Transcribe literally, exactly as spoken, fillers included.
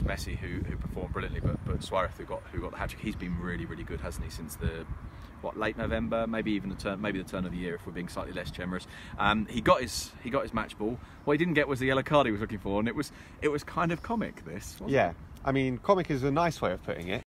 Messi who, who performed brilliantly, but but Suarez who got who got the hat trick. He's been really really good, hasn't he, since the what late November, maybe even the turn maybe the turn of the year if we're being slightly less generous. Um, he got his he got his match ball. What he didn't get was the yellow card he was looking for, and it was it was kind of comic. This wasn't Yeah, it? I mean, comic is a nice way of putting it.